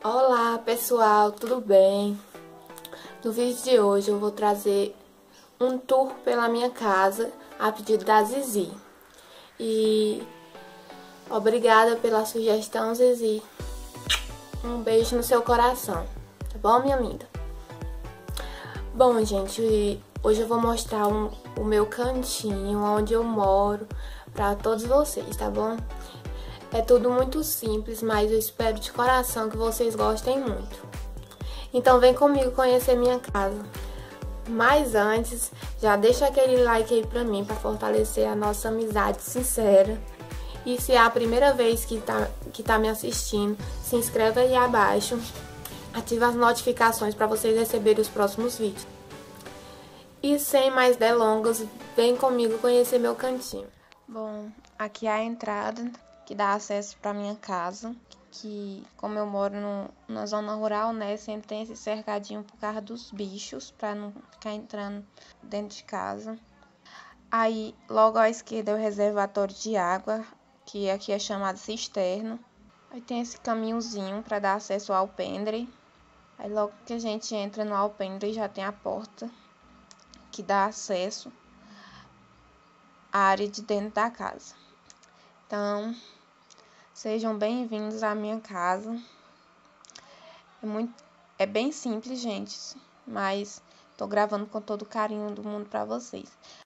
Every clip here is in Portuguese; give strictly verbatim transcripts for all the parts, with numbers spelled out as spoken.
Olá pessoal, tudo bem? No vídeo de hoje eu vou trazer um tour pela minha casa a pedido da Zizi. E obrigada pela sugestão, Zizi. Um beijo no seu coração, tá bom, minha amiga? Bom, gente, hoje eu vou mostrar um, o meu cantinho, onde eu moro, pra todos vocês, tá bom? É tudo muito simples, mas eu espero de coração que vocês gostem muito. Então vem comigo conhecer minha casa. Mas antes, já deixa aquele like aí pra mim, pra fortalecer a nossa amizade sincera. E se é a primeira vez que tá, que tá me assistindo, se inscreve aí abaixo. Ativa as notificações para vocês receberem os próximos vídeos. E sem mais delongas, vem comigo conhecer meu cantinho. Bom, aqui é a entrada que dá acesso para minha casa, que como eu moro no, na zona rural, né, sempre tem esse cercadinho por causa dos bichos, para não ficar entrando dentro de casa. Aí, logo à esquerda é o reservatório de água, que aqui é chamado cisterno. Aí tem esse caminhozinho para dar acesso ao alpendre. Aí logo que a gente entra no alpendre já tem a porta que dá acesso à área de dentro da casa. Então, sejam bem-vindos à minha casa. É, muito, é bem simples, gente, mas tô gravando com todo o carinho do mundo para vocês.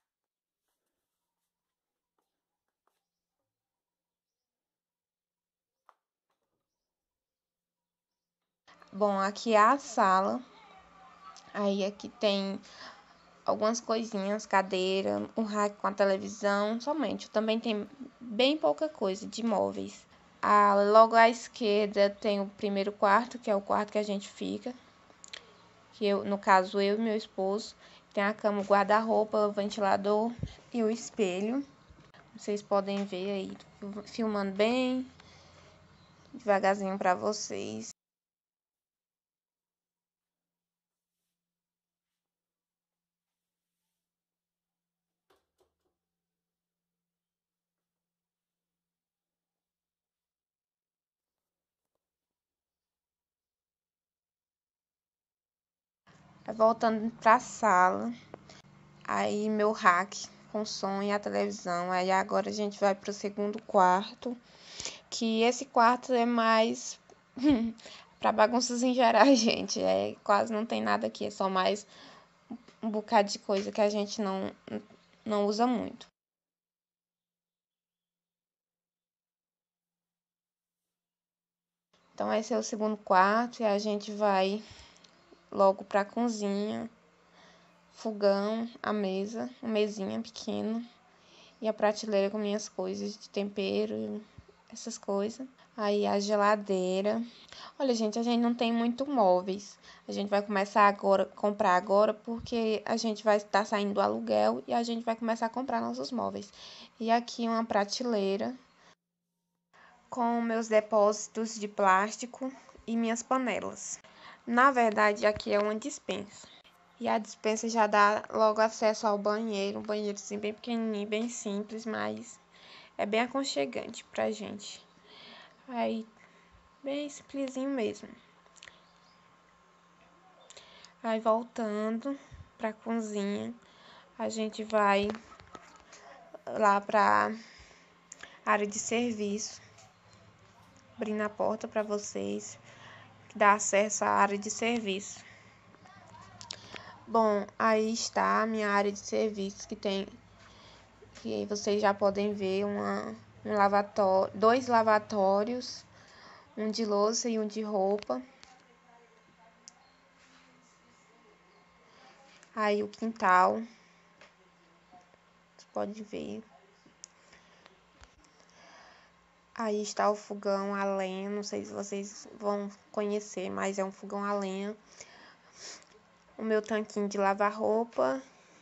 Bom, aqui é a sala. Aí aqui tem algumas coisinhas, cadeira, um rack com a televisão, somente. Também tem bem pouca coisa de móveis. Ah, logo à esquerda tem o primeiro quarto, que é o quarto que a gente fica. Que eu, no caso, eu e meu esposo. Tem a cama, o guarda-roupa, o ventilador e o espelho. Vocês podem ver aí, filmando bem devagarzinho para vocês. Voltando para a sala, aí meu rack com som e a televisão. Aí agora a gente vai para o segundo quarto, que esse quarto é mais para bagunças em geral, gente. É, quase não tem nada aqui, é só mais um bocado de coisa que a gente não, não usa muito. Então esse é o segundo quarto e a gente vai logo para a cozinha, fogão, a mesa, uma mesinha pequena e a prateleira com minhas coisas de tempero, essas coisas. Aí a geladeira. Olha, gente, a gente não tem muito móveis. A gente vai começar agora, comprar agora, porque a gente vai estar saindo do aluguel e a gente vai começar a comprar nossos móveis. E aqui uma prateleira com meus depósitos de plástico e minhas panelas. Na verdade, aqui é uma despensa. E a despensa já dá logo acesso ao banheiro, um banheiro assim bem pequenininho, bem simples, mas é bem aconchegante pra gente. Aí, bem simplesinho mesmo. Aí, voltando pra cozinha, a gente vai lá pra área de serviço, abrindo a porta pra vocês, que dá acesso à área de serviço. Bom, aí está a minha área de serviço, que tem, que aí vocês já podem ver uma, um lavatório, dois lavatórios, um de louça e um de roupa. Aí o quintal, você pode ver. Aí está o fogão a lenha, não sei se vocês vão conhecer, mas é um fogão a lenha. O meu tanquinho de lavar roupa.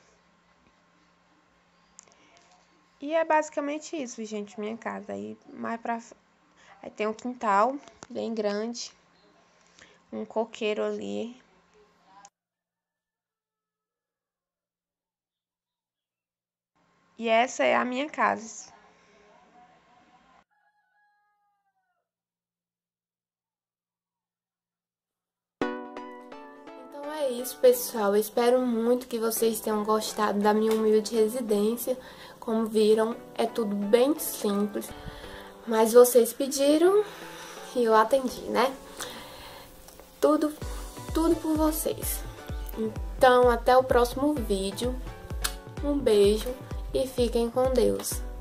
E é basicamente isso, gente, minha casa. Aí mais pra aí tem um quintal bem grande, um coqueiro ali. E essa é a minha casa. isso, pessoal. Eu espero muito que vocês tenham gostado da minha humilde residência. Como viram, é tudo bem simples. Mas vocês pediram e eu atendi, né? Tudo, tudo por vocês. Então, até o próximo vídeo. Um beijo e fiquem com Deus.